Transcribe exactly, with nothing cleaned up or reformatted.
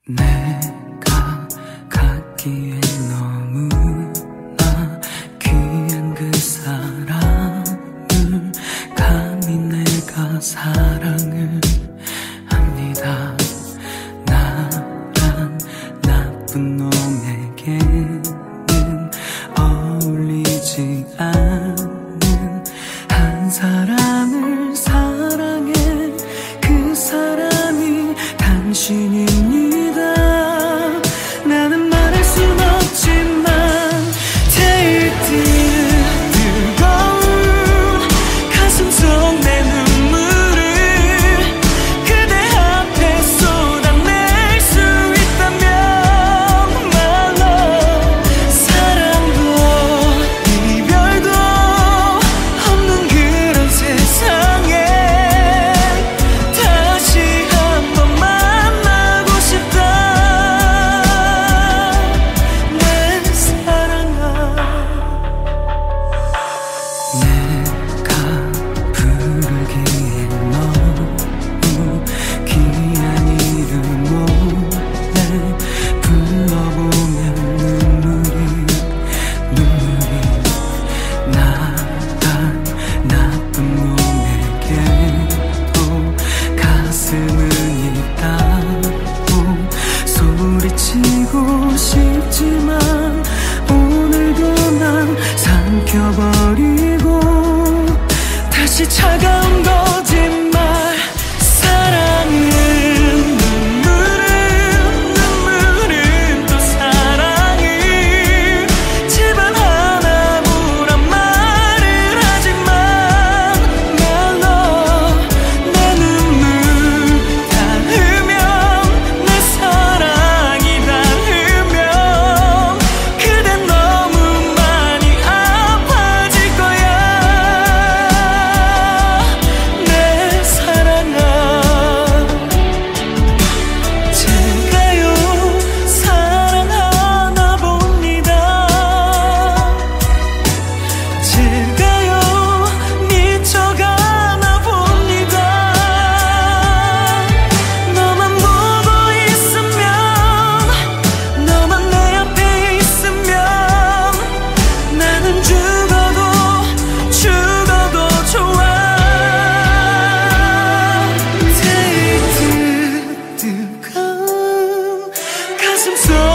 내가 갖기에 너무나 귀한 그 사람을 감히 내가 사랑을 합니다. 나란 나쁜 놈에게는 어울리지 않는 한 사람을 사랑해. 그 사람이 당신입니다. 나는 말할 순 없지만 제일 뜨거운 가슴 속 내 눈물을 그대 앞에 쏟아낼 수 있다면 말로 사랑도 이별도 없는 그런 세상에 다시 한번 만나고 싶다. 내 사랑아, 내가 부르기에 너무 귀한 이름 몰래 불러보면 눈물이 눈물이 나란 나쁜 놈에게도 가슴은 있다고 소리치고 싶지만 오늘도 난 삼켜버리고 다시 차가운 거짓말. 사랑은 눈물은 눈물은 또 사랑이 제발 하나무란 말을 하지만 말로 내 눈물 닿으면 내 사랑이 닿으면 그댄 너무 많이 아파질 거야. 내 사랑아, 제가요 사랑하나 봅니다. 제가요 미쳐가나 봅니다. 너만 보고 있으면 너만 내 앞에 있으면 나는 죽어도 죽어도 좋아. 제일 뜨거운 가슴 속